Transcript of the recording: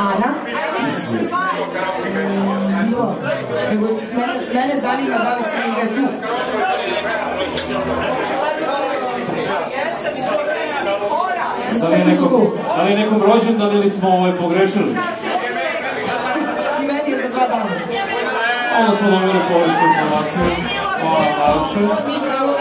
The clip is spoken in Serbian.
Ana? Bilo. Mene zanima da li se igra tu. Da li je nekom rođendan ili smo pogrešili? I meni je za 2 dana. Onda smo dobili pogrešnu informaciju. Hvala najlepše.